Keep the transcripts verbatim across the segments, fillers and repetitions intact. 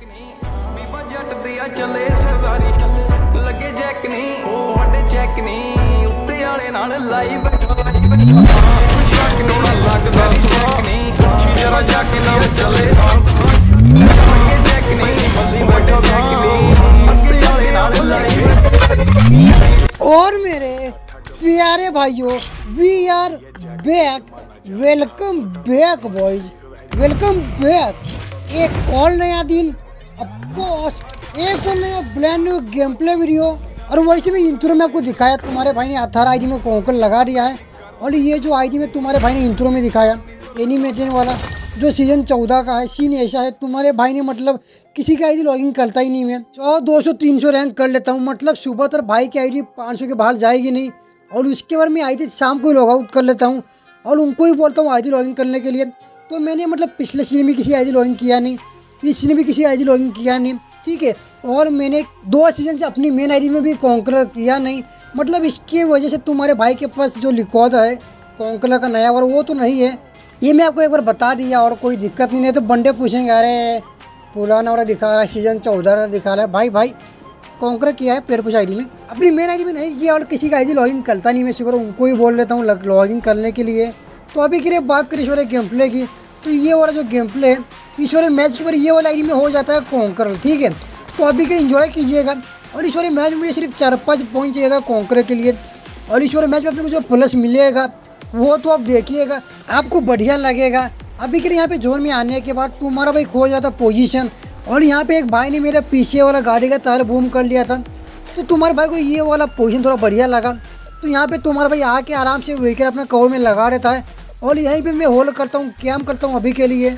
जट दिया चले सरदारी लगे जैक नहीं वड्डे चेक नहीं उत्ते वाले नाल लाई बैठा लाई बैठा शक नहीं लगदा चेक नहीं छी जरा जाके नाल चले लगे जैक नहीं बल्ली बैठा चेक नहीं उत्ते वाले नाल लाई बैठा। और मेरे प्यारे भाइयों, we are back, welcome back boys, welcome back. एक और नया दिन, ऑफकोर्स एक और नया brand new gameplay video. और वैसे भी इंट्रो में आपको दिखाया तुम्हारे भाई ने अठारह आईडी में कोंकर लगा दिया है। और ये जो आईडी में तुम्हारे भाई ने इंट्रो में दिखाया एनिमेटेड वाला जो सीजन चौदह का है, सीन ऐसा है तुम्हारे भाई ने मतलब किसी की आईडी लॉगिन करता ही नहीं। मैं सौ दो सौ तीन सौ रैंक कर लेता हूँ, मतलब सुबह तक भाई की आईडी पाँच सौ के बाहर जाएगी नहीं। और उसके बाद मैं आईडी शाम को लॉग आउट कर लेता हूँ और उनको ही बोलता हूँ आईडी लॉगिन करने के लिए। तो मैंने मतलब पिछले सीजन में किसी आईडी लॉगिन किया नहीं, इसने भी किसी आईडी लॉगिन किया नहीं, ठीक है। और मैंने दो सीजन से अपनी मेन आईडी में भी कॉन्कलर किया नहीं, मतलब इसकी वजह से तुम्हारे भाई के पास जो रिकॉर्ड है कॉन्कलर का नया वाला वो तो नहीं है। ये मैं आपको एक बार बता दिया और कोई दिक्कत नहीं है। तो बंदे पूछेंगे अरे पुराना वाला दिखा रहा है, सीजन चौदह दिखा रहा है। भाई भाई कॉन्कलर किया है पेड़ पुछ आईडी में, अपनी मेन आईडी में नहीं किया। और किसी का आईडी लॉगिन करता नहीं, मैं सिर्फ उनको ही बोल लेता हूँ लॉगिन करने के लिए। तो अभी के लिए बात करें इस वाले गेम प्ले की, तो ये वाला जो गेम प्ले है इस वाले मैच के पर ये वाला आईडी में हो जाता है कॉन्करर, ठीक है। तो अभी के एंजॉय कीजिएगा। और इस वाले मैच में सिर्फ चार पाँच पॉइंट चाहिएगा कॉन्करर के लिए। और इस वाले मैच में आपको जो प्लस मिलेगा वो तो आप देखिएगा, आपको बढ़िया लगेगा। अभी के यहाँ पे जोन में आने के बाद तुम्हारा भाई खो जाता पोजीशन। और यहाँ पे एक भाई ने मेरे पीछे वाला गाड़ी का टायर बूम कर लिया था, तो तुम्हारे भाई को ये वाला पोजीशन थोड़ा बढ़िया लगा। तो यहाँ पे तुम्हारा भाई आके आराम से व्हीकल अपना कवर में लगा रहता है। और यहीं पे मैं होल्ड करता हूँ, कैम्प करता हूँ अभी के लिए।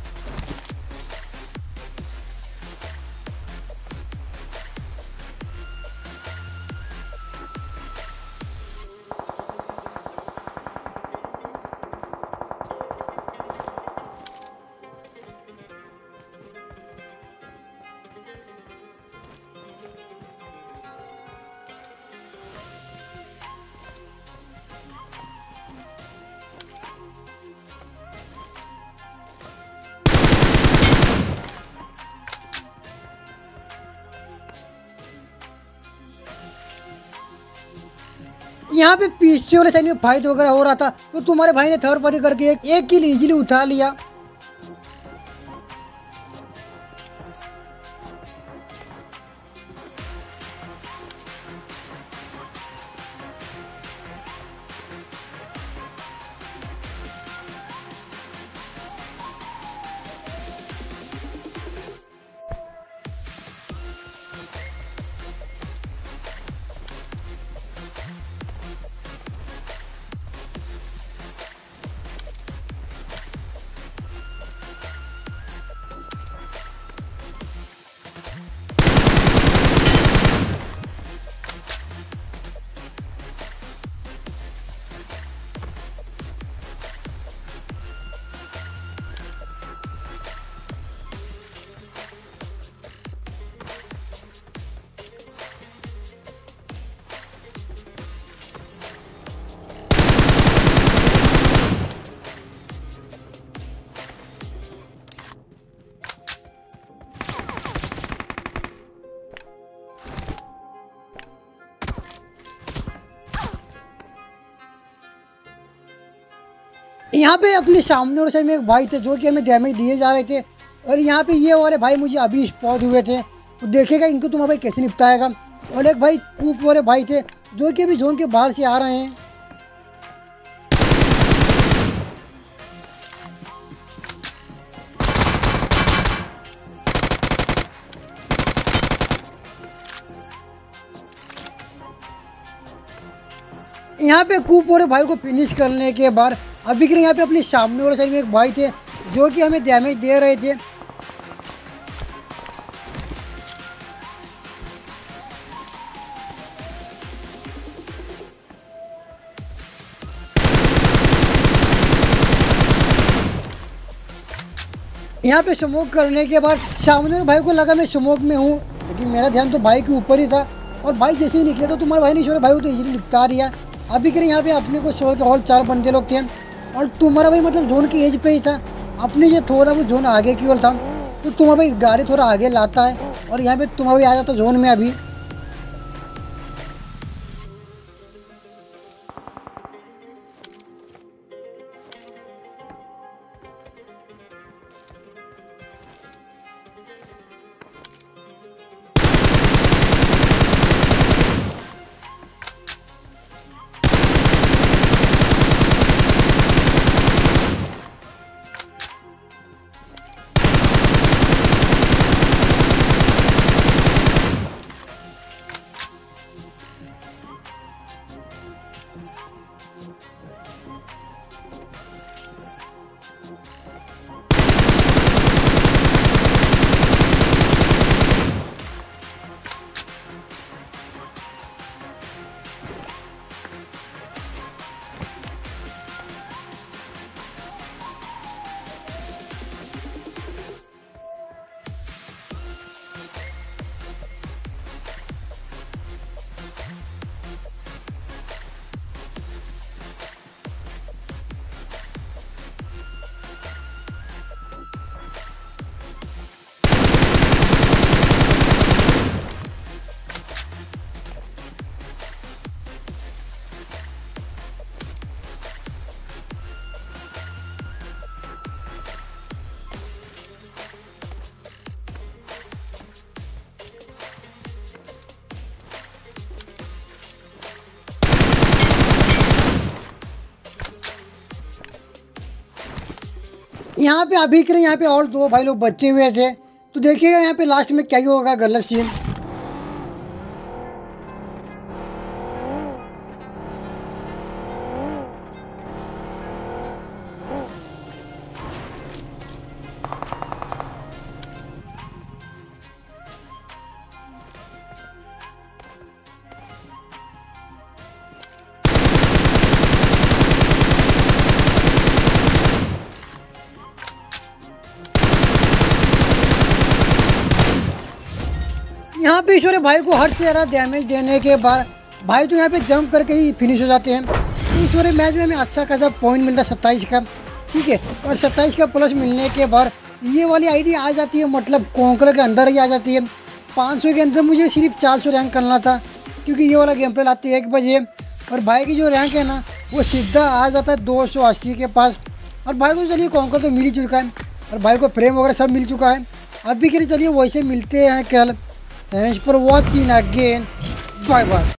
यहाँ पे पीछे वाले साइड में फाइट वगैरह हो रहा था, तो तुम्हारे भाई ने थर्ड पार्टी करके एक एक किल इजीली उठा लिया। यहाँ पे अपने सामने और साइड में एक भाई थे जो कि हमें डैमेज दिए जा रहे थे। और यहाँ पे ये वाले भाई मुझे अभी स्पॉट हुए थे, तो देखेगा इनको तुम्हारा भाई कैसे निपटाएगा। और एक भाई कूप वाले भाई थे जो कि अभी जोन के बाहर से आ रहे हैं। यहाँ पे कूप वाले भाई को फिनिश करने के बाद अभी के यहाँ पे अपने सामने वाले साइड में एक भाई थे जो कि हमें डैमेज दे रहे थे। यहाँ पे स्मोक करने के बाद सामने भाई को लगा मैं स्मोक में हूँ, लेकिन मेरा ध्यान तो भाई के ऊपर ही था। और भाई जैसे ही निकले तो तुम्हारे भाई ने छोड़े भाई को तो इजीली निपटा दिया। अभी के यहाँ पे अपने को छोड़ के और चार बंदे लोग थे और तुम्हारा भाई मतलब जोन की एज पे ही था, अपने ये थोड़ा वो जोन आगे की ओर था। तो तुम अभी गाड़ी थोड़ा आगे लाता है और यहाँ पे तुम अभी आ जाता जोन में अभी। यहाँ पे अभी के यहाँ पे और दो भाई लोग बचे हुए थे, तो देखिएगा यहाँ पे लास्ट में क्या ही होगा गलत सीन। यहाँ पे ईश्वर भाई को हर से ज़्यादा डैमेज देने के बाद भाई तो यहाँ पे जंप करके ही फिनिश हो जाते हैं। तो ईश्वर मैच में हमें अच्छा खासा पॉइंट मिलता है सत्ताईस का, ठीक है। और सत्ताईस का प्लस मिलने के बाद ये वाली आईडी आ जाती है, मतलब कॉन्कर के अंदर ही आ जाती है। पाँच सौ के अंदर मुझे सिर्फ चार सौ रैंक करना था, क्योंकि ये वाला गेम प्ले लाती है एक बजे। और भाई की जो रैंक है ना वो सीधा आ जाता है दो सौ अस्सी के पास। और भाई को चलिए कॉन्कर तो मिल ही चुका है और भाई को फ्रेम वगैरह सब मिल चुका है। अभी के लिए चलिए वैसे मिलते हैं कल। Thanks for watching again. Bye bye.